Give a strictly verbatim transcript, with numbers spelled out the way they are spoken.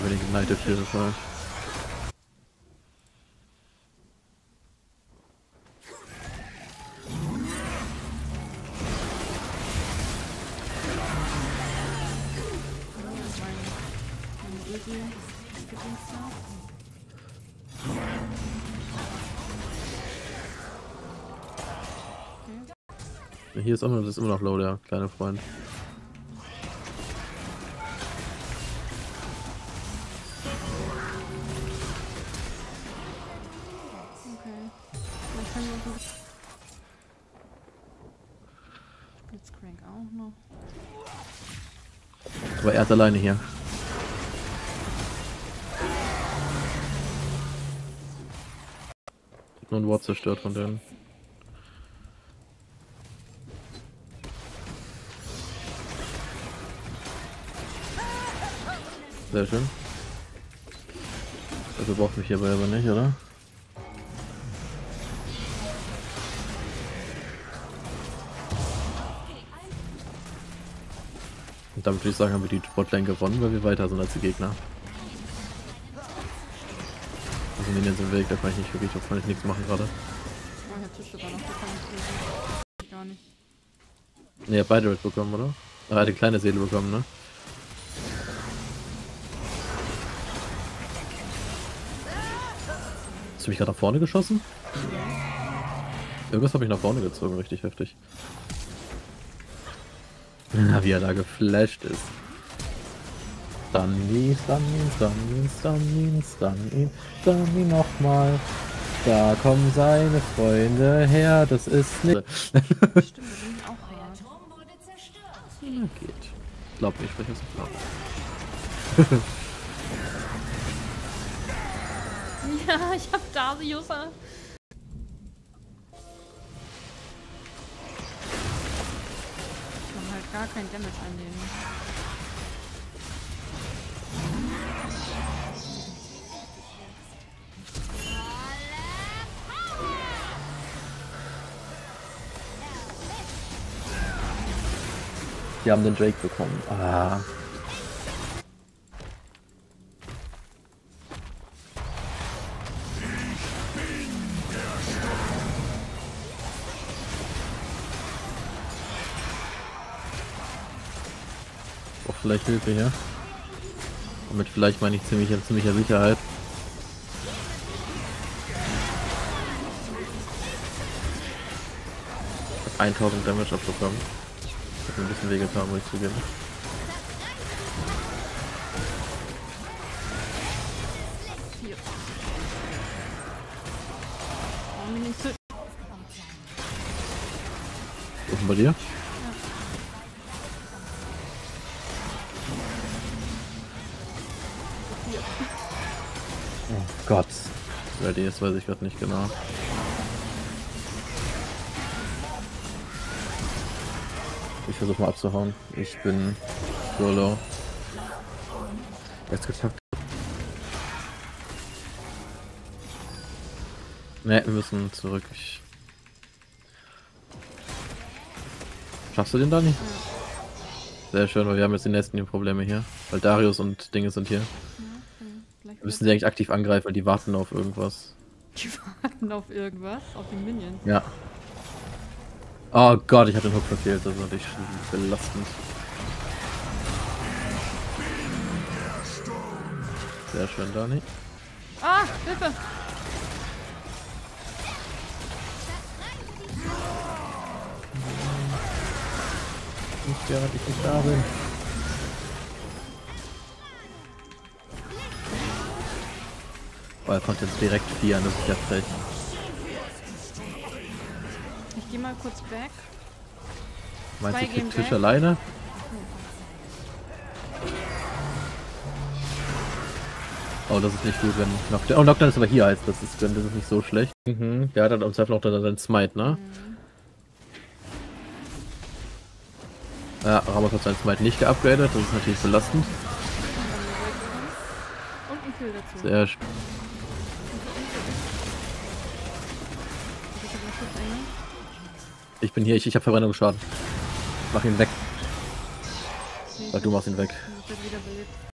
Da bin ich geneigt auf jeden Fall. Hier ist, auch noch, das ist immer noch low, der kleine Freund. Okay. Dann können wir uns Blitzcrank auch noch. Aber er ist alleine hier. Nur ein Ward zerstört von denen. Sehr schön. Also braucht mich hierbei aber nicht, oder? Und damit würde ich sagen, haben wir die Botlane gewonnen, weil wir weiter sind als die Gegner. Also Minions im Weg, da kann ich nicht wirklich, da kann ich nichts machen gerade. Oh, ich hab Tisch sogar noch bekommen. Gar nicht. Ne, ihr habt beide Red bekommen, oder? Ah, er hat eine kleine Seele bekommen, ne? Hast du mich gerade nach vorne geschossen? Irgendwas habe ich nach vorne gezogen, richtig heftig. Na, wie er da geflasht ist. Stun ihn, stun ihn, stun ihn, stun ihn, stun ihn, stun ihn nochmal. Da kommen seine Freunde her, das ist nicht... Stimmt, wir sind auch hart. Na geht. Glaub nicht, spreche so klar. Ja, ich hab Darius. Ich mach halt gar kein Damage an denen. Die haben den Drake bekommen. Ah. Auch vielleicht Hilfe hier. Und mit vielleicht meine ich ziemlich, ziemlicher Sicherheit. Ich hab tausend Damage abbekommen. Hat mir ein bisschen wehgetan, muss ich zugeben. Hier. Warum bin ich so... Was ist denn bei dir? Oh Gott. Wer die ist, weiß ich gerade nicht genau. Ich versuche mal abzuhauen. Ich bin so low. Jetzt geschafft. Ne, wir müssen zurück. Ich... Schaffst du den da nicht? Sehr schön, weil wir haben jetzt die nächsten Probleme hier. Weil Darius und Dinge sind hier. Wir müssen sie eigentlich aktiv angreifen, weil die warten auf irgendwas. Die warten auf irgendwas? Auf die Minions? Ja. Oh Gott, ich habe den Hook verfehlt, das ist natürlich belastend. Sehr schön, Dani. Ah, Hilfe! Nicht während ich nicht da bin. Oh, er konnte jetzt direkt vieren, das ist ja frech. Ich geh mal kurz back. Meinst Zwei du, gehen kriegt Tisch back. alleine? Oh, das ist nicht gut, wenn Knockdown... Oh, Knockdown ist aber hier heißt, das ist, das ist nicht so schlecht. Mhm, der hat dann am Zweifel noch seinen Smite, ne? Mhm. Ja, Ramos hat seinen Smite nicht geupgradet, das ist natürlich belastend. Und ein Kill dazu. Sehr schön. Ich bin hier, ich, ich habe Verbrennungsschaden. Mach ihn weg. Weil du machst ihn weg. Wird wieder belebt.